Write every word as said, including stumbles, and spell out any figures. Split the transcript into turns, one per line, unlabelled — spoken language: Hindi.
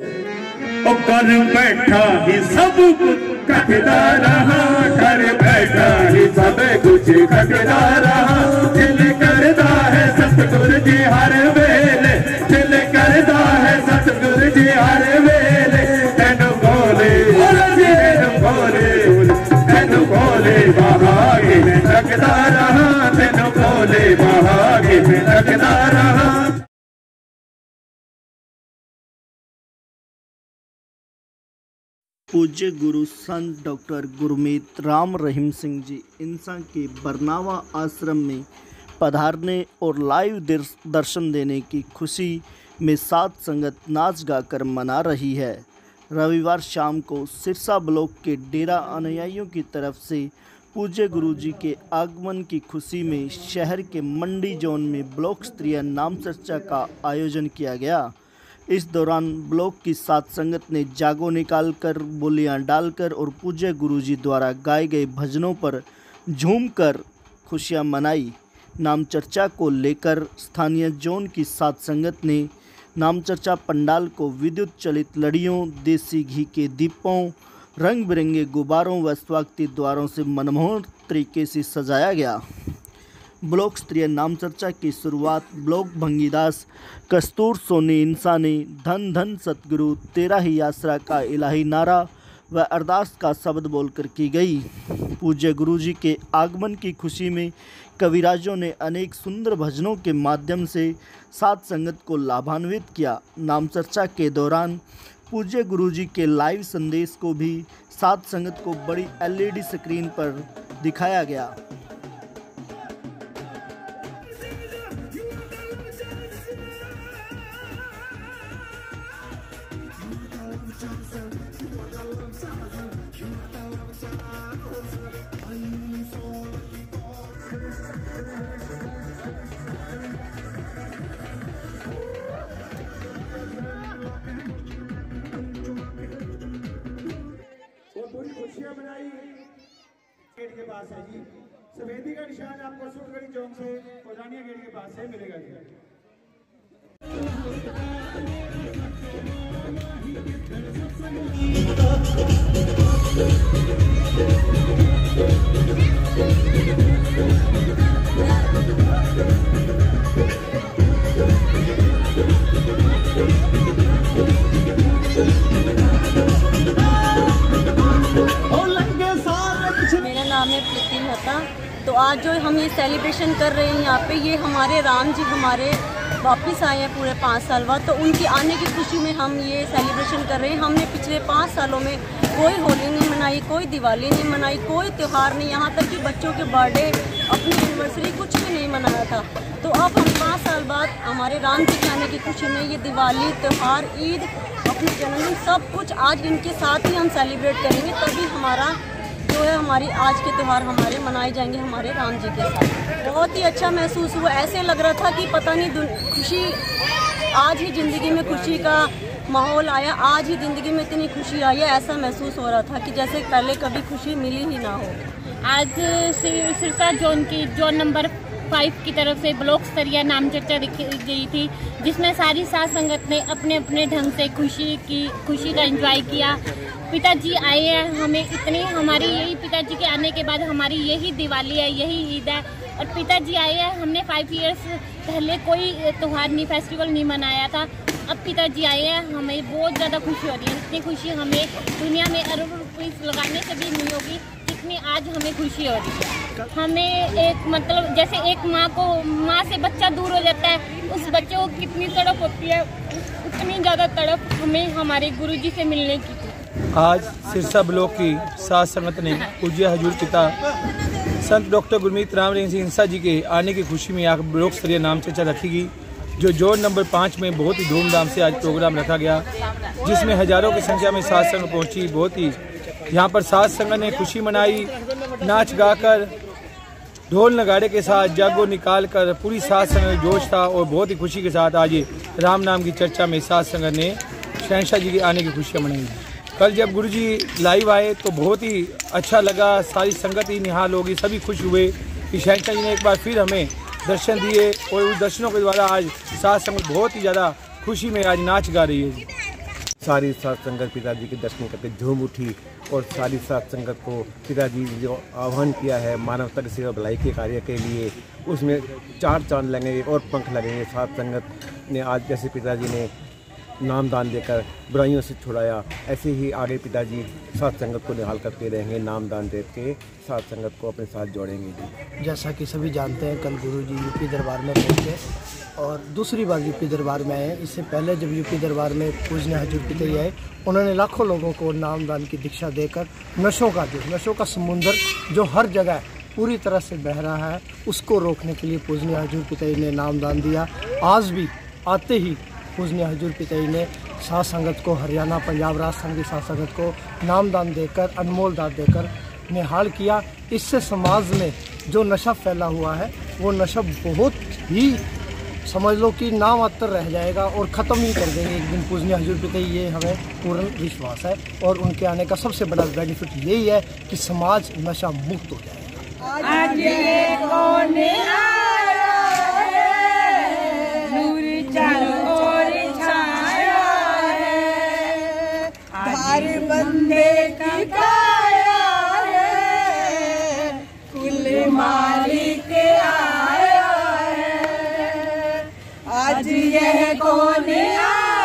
कर बैठा ही सब कटदा रहा, कर बैठा ही सब कुछ कटदा रहा। दिल करदा है सतगुरु जी हर वेले, दिल करदा है सतगुरु जी हर वेले। तेन बोले तेन बोले तेन बोले बहागे में तकदा रहा, तेन बोले बहागे में तकदा रहा।
पूज्य गुरु संत डॉक्टर गुरमीत राम रहीम सिंह जी इंसा के बरनावा आश्रम में पधारने और लाइव दर्शन देने की खुशी में सात संगत नाच गाकर मना रही है। रविवार शाम को सिरसा ब्लॉक के डेरा अनुयायियों की तरफ से पूज्य गुरु जी के आगमन की खुशी में शहर के मंडी जोन में ब्लॉक स्तरीय नाम चर्चा का आयोजन किया गया। इस दौरान ब्लॉक की सात संगत ने जागो निकालकर, बोलियां डालकर और पूज्य गुरुजी द्वारा गाए गए भजनों पर झूमकर खुशियां मनाई। नाम चर्चा को लेकर स्थानीय जोन की सात संगत ने नाम चर्चा पंडाल को विद्युत चलित लड़ियों, देसी घी के दीपों, रंग बिरंगे गुब्बारों व स्वागती द्वारों से मनमोहक तरीके से सजाया गया। ब्लॉक स्तरीय नाम चर्चा की शुरुआत ब्लॉक भंगीदास कस्तूर सोनी इंसा ने धन धन सतगुरु तेरा ही आसरा का इलाही नारा व अरदास का शब्द बोलकर की गई। पूज्य गुरुजी के आगमन की खुशी में कविराजों ने अनेक सुंदर भजनों के माध्यम से सात संगत को लाभान्वित किया। नाम चर्चा के दौरान पूज्य गुरुजी के लाइव संदेश को भी सात संगत को बड़ी एल ई डी स्क्रीन पर दिखाया गया।
पूरी खुशियां बनाई गेट के पास है जी। सफेदी का निशान आपको सुरगढ़ी चौक से पुरानिया गेट के पास से मिलेगा जी।
मेरा नाम है प्रीति मेहता। तो आज जो हम ये सेलिब्रेशन कर रहे हैं यहाँ पे, ये हमारे राम जी हमारे वापस आए हैं पूरे पाँच साल बाद, तो उनके आने की खुशी में हम ये सेलिब्रेशन कर रहे हैं। हमने पिछले पाँच सालों में कोई होली नहीं मनाई, कोई दिवाली नहीं मनाई, कोई त्यौहार नहीं, यहाँ तक कि बच्चों के बर्थडे, अपनी एनिवर्सरी कुछ भी नहीं मनाया था। तो अब हम पाँच साल बाद हमारे राम जी के आने की खुशी में ये दिवाली, त्यौहार, ईद, अपनी जन्मदिन सब कुछ आज इनके साथ ही हम सेलिब्रेट करेंगे। तभी हमारा जो है हमारी आज के त्यौहार हमारे मनाए जाएंगे हमारे राम जी के साथ। बहुत ही अच्छा महसूस हुआ। ऐसे लग रहा था कि पता नहीं खुशी आज ही ज़िंदगी में खुशी का माहौल आया, आज ही ज़िंदगी में इतनी खुशी आई है, ऐसा महसूस हो रहा था कि जैसे पहले कभी खुशी मिली ही ना हो।
आज सिरसा जोन की जोन नंबर फाइव की तरफ से ब्लॉक स्तरीय नाम चर्चा रखी गई थी, जिसमें सारी सात संगत ने अपने अपने ढंग से खुशी की खुशी का एंजॉय किया। पिताजी आए हैं, हमें इतनी हमारी यही पिताजी के आने के बाद हमारी यही दिवाली है, यही ईद है। और पिताजी आए हैं, हमने फाइव इयर्स पहले कोई त्यौहार नहीं, फेस्टिवल नहीं मनाया था। अब पिताजी आए हैं, हमें बहुत ज़्यादा खुशी हो रही है। इतनी खुशी हमें दुनिया में अरबों रुपये लगाने से भी नहीं होगी जितनी आज हमें खुशी हो रही है। हमें एक मतलब जैसे एक माँ को माँ से बच्चा दूर हो जाता है, उस बच्चे को कितनी तड़प होती है, उतनी ज़्यादा तड़प हमें हमारे गुरुजी से मिलने की थी।
आज सिरसा ब्लॉक की सात संगत ने पूज्य हजूर पिता संत डॉक्टर गुरमीत राम रहीम सिंह इंसा जी के आने की खुशी में यहाँ ब्लॉक स्तरीय नाम चर्चा रखी गई, जो जोन नंबर पाँच में बहुत ही धूमधाम से आज प्रोग्राम रखा गया, जिसमें हजारों की संख्या में सात संगत पहुँची। बहुत ही यहाँ पर सात संगत ने खुशी मनाई, नाच गाकर, ढोल नगाड़े के साथ जागो निकाल कर पूरी सात संगत जोश था और बहुत ही खुशी के साथ आज राम नाम की चर्चा में सात संगत ने शहंशाह जी के आने की खुशियाँ मनाई। कल जब गुरुजी लाइव आए तो बहुत ही अच्छा लगा, सारी संगत ही निहाल होगी, सभी खुश हुए कि शहंशाह जी ने एक बार फिर हमें दर्शन दिए और उस दर्शनों के द्वारा आज सात संगत बहुत ही ज़्यादा खुशी में आज नाच गा रही है।
सारी सात संगत पिताजी के दर्शन करके झूम उठी और सारी सात संगत को पिताजी ने जो आह्वान किया है मानवता की सेवा भलाई के कार्य के लिए, उसमें चार चांद लगेंगे और पंख लगेंगे। सात संगत ने आज जैसे पिताजी ने नामदान देकर बुराइयों से छुड़ाया, ऐसे ही आगे पिताजी सात संगत को निहाल करते रहेंगे, नामदान दे के सात संगत को अपने साथ जोड़ेंगे जी।
जैसा कि सभी जानते हैं, कल गुरु जी यूपी दरबार में पहुंचे और दूसरी बार यूपी दरबार में आए। इससे पहले जब यूपी दरबार में पूजनीय हजूर पितई आए, उन्होंने लाखों लोगों को नामदान की दीक्षा देकर नशों का जो नशों का समुंदर जो हर जगह पूरी तरह से बह रहा है, उसको रोकने के लिए पूजनीय हजूर पितई ने नामदान दिया। आज भी आते ही पूजनीय हजूर पितई ने सात संगत को, हरियाणा पंजाब राजस्थान की सात संगत को नामदान देकर, अनमोल दान देकर निहाल किया। इससे समाज में जो नशा फैला हुआ है वो नशा बहुत ही समझ लो कि नामात्र रह जाएगा और ख़त्म ही कर देंगे एक दिन पूजनीय हजूर पितई, ये हमें पूर्ण विश्वास है। और उनके आने का सबसे बड़ा बेनिफिट यही है कि समाज नशा मुक्त हो जाएगा। आज ये कौन आया है, नूर चारों ओर छाया है, हर बंदे की काया है, कुल मालिक आया है। आज यह कौन आया